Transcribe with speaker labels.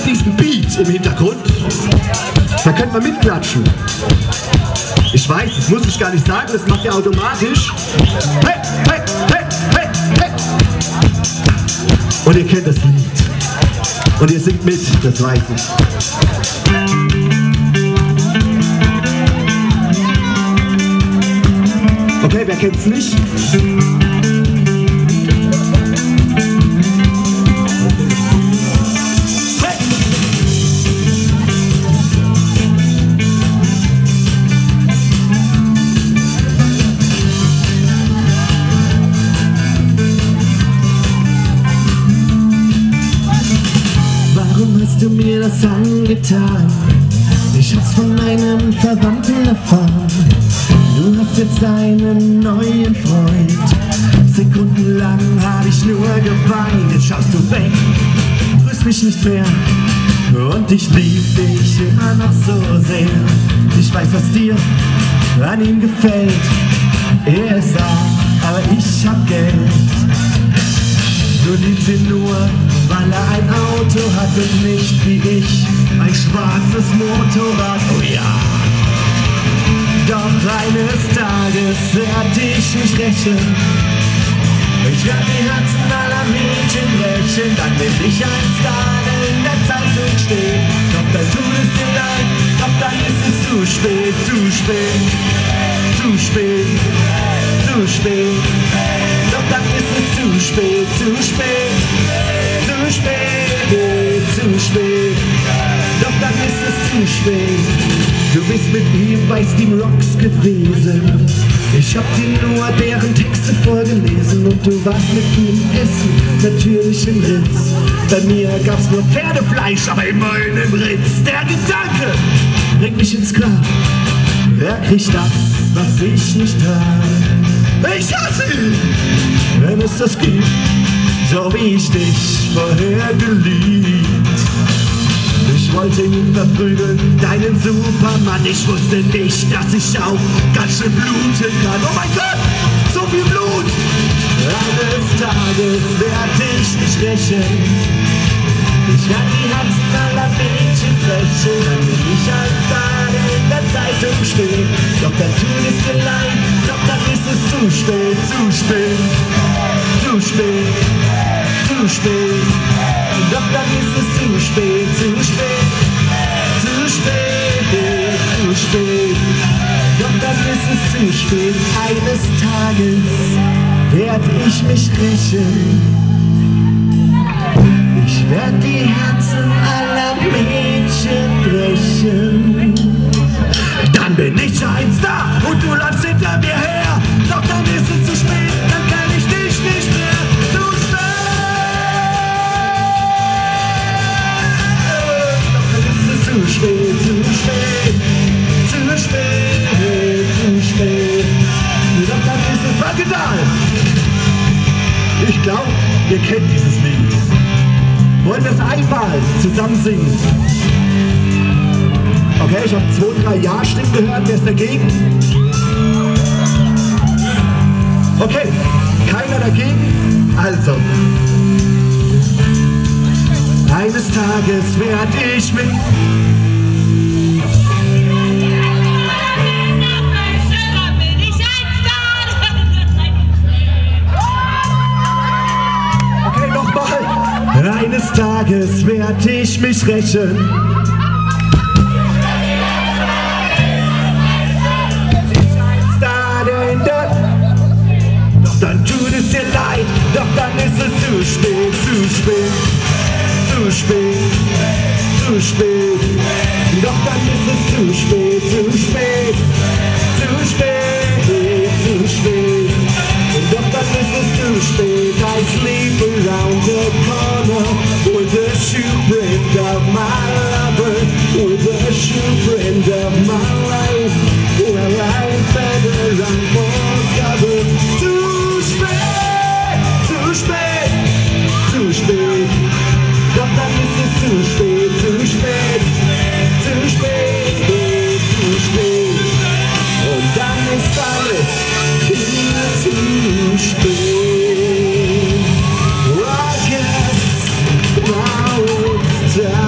Speaker 1: diesen Beat im Hintergrund. Da könnt man mitklatschen. Ich weiß, das muss ich gar nicht sagen, das macht ihr automatisch. Hey, hey, hey, hey, hey. Und ihr kennt das Lied. Und ihr singt mit, das weiß ich. Okay, wer kennt's nicht?
Speaker 2: Warum hast du mir das angetan? Ich hab's von einem Verwandten erfahren. Du hast jetzt einen neuen Freund. Sekundenlang hab ich nur geweint. Jetzt schaust du weg, grüßt mich nicht mehr. Und ich lieb dich immer noch so sehr. Ich weiß, was dir an ihm gefällt. Er ist arm, aber ich hab Geld. Du liebst ihn nur, weil er ein Auto hat und nicht wie ich ein schwarzes Motorrad. Oh ja! Doch eines Tages werd ich mich rächen. Ich werd die Herzen aller Mädchen brechen. Dann will ich ein Star in der Zeitung stehen. Doch dann tut es dir leid, doch dann ist es zu spät, zu spät, zu spät, zu spät. Doch dann ist es zu spät, zu spät, zu spät, zu spät. Doch dann ist es zu spät. Du bist mit ihm bei Steam Rocks gewesen. Ich hab dir nur deren Texte vorgelesen. Und du warst mit ihm essen, natürlich im Ritz. Bei mir gab's nur Pferdefleisch, aber immerhin im Ritz. Der Gedanke bringt mich ins Klaren. Wer kriegt das, was ich nicht habe? Ich hasse ihn, wenn es das gibt, so wie ich dich vorher geliebt. Ich wollte ihn verprügeln, deinen Supermann. Ich wusste nicht, dass ich auch ganz schön bluten kann. Oh mein Gott, so viel Blut! Eines Tages werd ich mich rächen. Ich werd die Herzen aller Mädchen brechen. Dann will ich als Star in der Zeitung stehen. Doch dann tut es dir leid, doch dann ist es zu spät, zu spät, zu spät, zu spät. Doch dann ist es zu spät, zu spät, zu spät, zu spät. Doch dann ist es zu spät. Eines Tages werd ich mich rächen. Ich werd die Herzen aller Mädchen brechen. Dann bin ich ein Star und du läufst hinter mir her. Doch dann ist es zu spät, dann kann ich dich nicht mehr. Zu spät, zu spät, zu spät, zu spät. Doch dann ist es Bacchanal. Ich glaube, ihr kennt dieses Lied. Wollen wir es einmal zusammen singen? Okay, ich habe 2, 3 Ja-Stimmen gehört. Wer ist dagegen? Okay, keiner dagegen? Also. Eines Tages werd ich mich. Okay, nochmal. Eines Tages werd ich mich rächen. Doch dann tut es dir leid, doch dann ist es zu spät, zu spät. Zu spät, zu spät, doch dann ist es zu spät, zu spät, zu spät, zu spät, doch dann ist es zu spät. I sleep around the corner with a shoeprint of my lover, with a shoeprint of my life, where I better run for cover. Zu spät, zu spät, zu spät. Doch dann ist es zu spät, zu spät, zu spät, zu spät. Und dann ist alles viel zu spät. I guess now it's time.